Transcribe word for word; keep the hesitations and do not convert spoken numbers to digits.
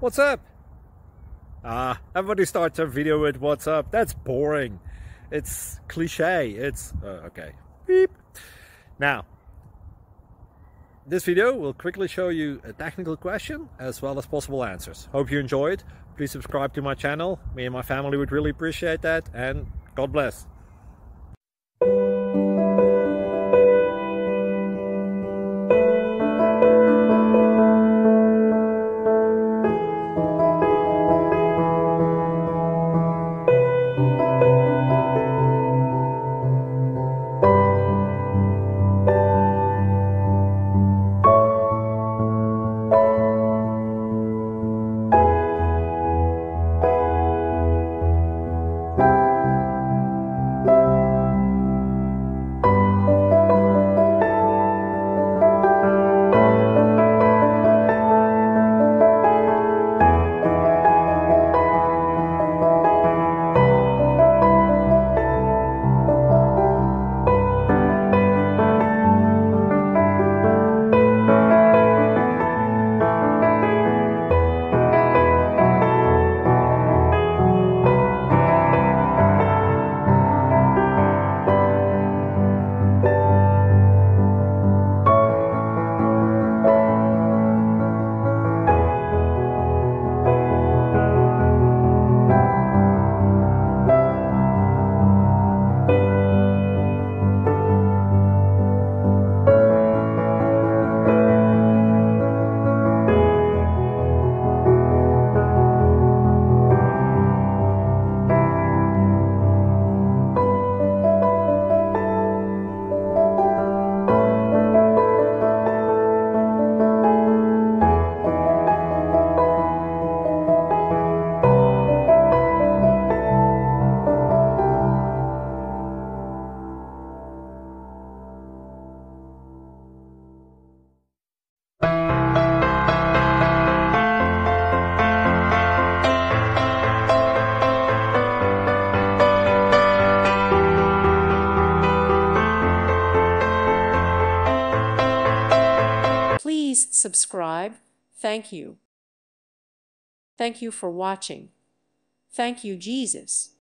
What's up? Ah, everybody starts their video with what's up. That's boring. It's cliche. It's uh, okay. Beep. Now, this video will quickly show you a technical question as well as possible answers. Hope you enjoyed. Please subscribe to my channel. Me and my family would really appreciate that, and God bless. Please subscribe. Thank you. Thank you for watching. Thank you, Jesus.